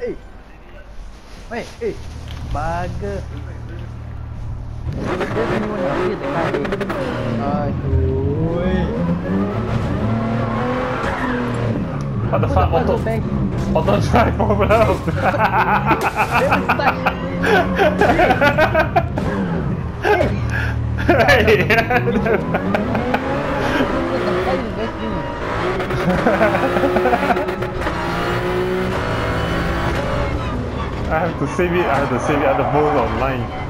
Bugger. There's anyone else here that can't do. Aduh. What the fuck? Auto drive problem. I have to save it. I have to save it at the most online.